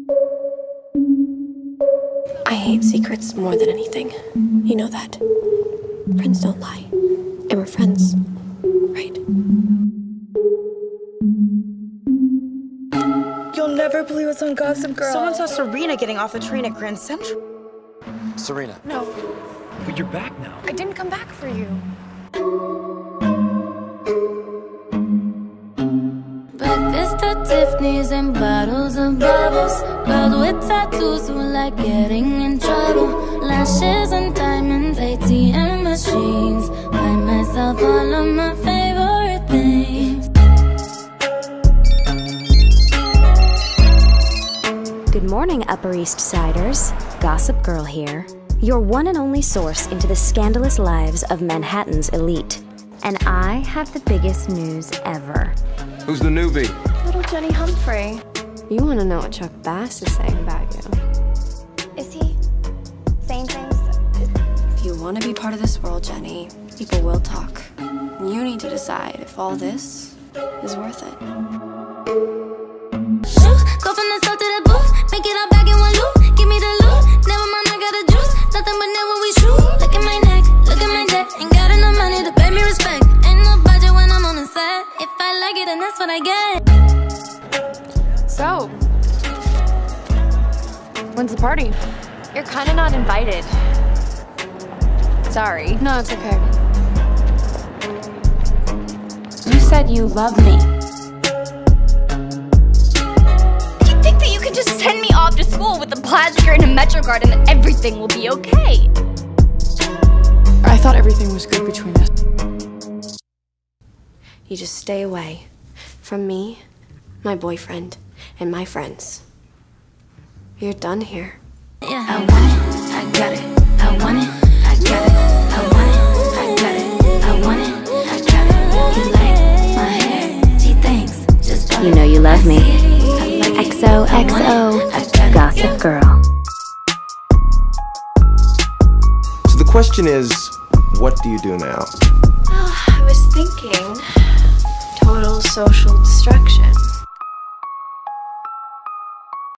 I hate secrets more than anything. You know that. Friends don't lie. And we're friends, right? You'll never believe what's on Gossip Girl. Someone saw Serena getting off the train at Grand Central. Serena. No. But you're back now. I didn't come back for you. Breakfast at Tiffany's and bottles of bubbles. Girls with tattoos who like getting in trouble. Lashes and diamonds, ATM machines. Buy myself all of my favorite things. Good morning, Upper East SIdders. Gossip Girl here. Your one and only source into the scandalous lives of Manhattan's elite. And I have the biggest news ever. Who's the newbie? Little Jenny Humphrey. You want to know what Chuck Bass is saying about you. Is he saying things? If you want to be part of this world, Jenny, people will talk. You need to decide if all this is worth it. Go from the south to the booth, make it all back in one loop. Give me the loot, never mind, I got the juice. Nothing but never we shoot. Look at my neck, look at my debt. Ain't got enough money to pay me respect. Ain't no budget when I'm on the set. If I like it, then that's what I get. So, when's the party? You're kind of not invited. Sorry. No, it's okay. You said you love me. You think that you can just send me off to school with a plaster and a Metro card and that everything will be okay? I thought everything was good between us. You just stay away from me, my boyfriend, and my friends. You're done here. Yeah, I want it, I got it. I want it, I got it. I want it, I got it. I want it, I got it. You like my hair? She thinks just You know you love me. XOXO, Gossip Girl. So the question is, what do you do now? Well, I was thinking total social destruction.